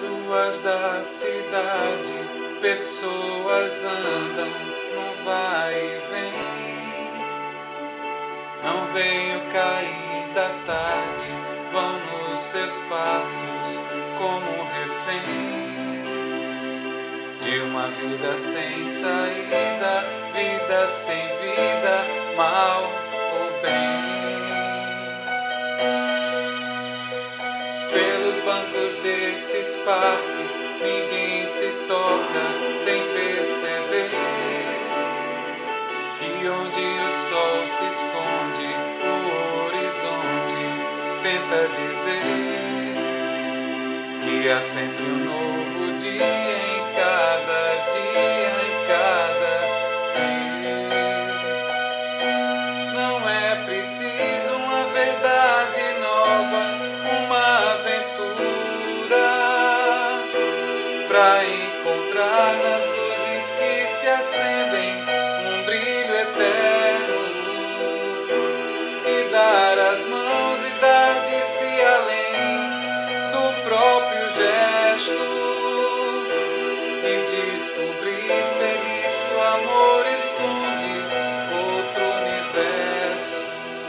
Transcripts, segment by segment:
ruas da cidade, pessoas andam num vai e vem. Não veem o cair da tarde, vão nos seus passos como reféns de uma vida sem saída, vida sem vida, mal ou bem. Pelos bancos desses parques, ninguém se toca sem perceber que onde o sol se esconde, o horizonte tenta dizer que há sempre um novo dia em cada dia, em cada ser. Não é preciso uma verdade nova, uma aventura para encontrar nas luzes que se acendem um brilho eterno e dar as mãos e dar de si além do próprio gesto e descobrir feliz que o amor esconde outro universo.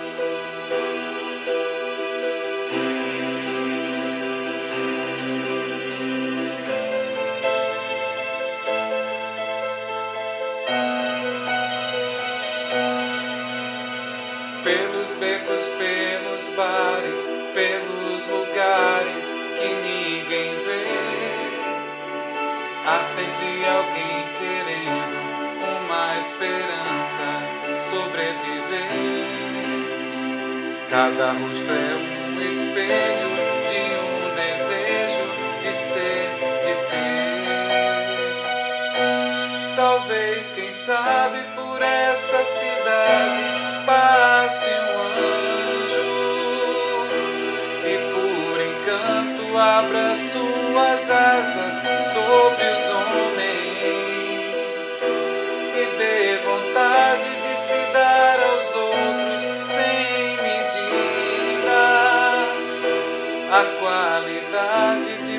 Pelos becos, pelos bares, pelos lugares que ninguém vê, há sempre alguém querendo uma esperança sobreviver. Cada rosto é um espelho de um desejo de ser, de ter. Talvez, quem sabe, por essa cidade passe um anjo e por encanto abra suas asas sobre os homens e dê vontade de se dar aos outros sem medida a qualidade de